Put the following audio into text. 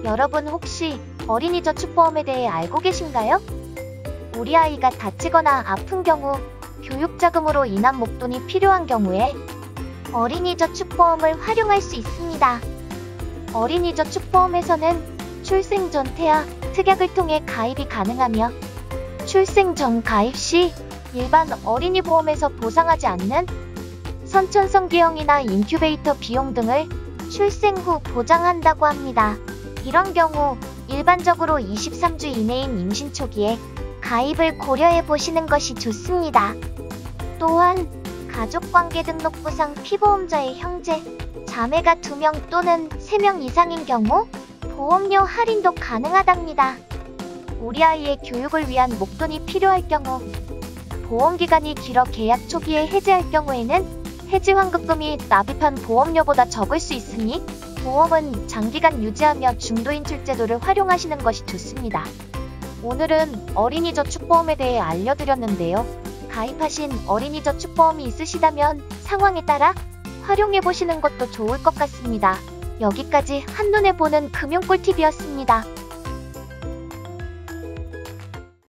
여러분 혹시 어린이 저축보험에 대해 알고 계신가요? 우리 아이가 다치거나 아픈 경우, 교육자금으로 인한 목돈이 필요한 경우에 어린이 저축보험을 활용할 수 있습니다. 어린이 저축보험에서는 출생 전 태아, 특약을 통해 가입이 가능하며 출생 전 가입 시 일반 어린이 보험에서 보상하지 않는 선천성기형이나 인큐베이터 비용 등을 출생 후 보장한다고 합니다. 이런 경우 일반적으로 23주 이내인 임신 초기에 가입을 고려해 보시는 것이 좋습니다. 또한 가족관계 등록부상 피보험자의 형제, 자매가 2명 또는 3명 이상인 경우 보험료 할인도 가능하답니다. 우리 아이의 교육을 위한 목돈이 필요할 경우, 보험기간이 길어 계약 초기에 해지할 경우에는 해지 환급금이 납입한 보험료보다 적을 수 있으니 보험은 장기간 유지하며 중도인 출제도를 활용하시는 것이 좋습니다. 오늘은 어린이 저축보험에 대해 알려드렸는데요. 가입하신 어린이 저축보험이 있으시다면 상황에 따라 활용해보시는 것도 좋을 것 같습니다. 여기까지 한눈에 보는 금융꿀팁이었습니다.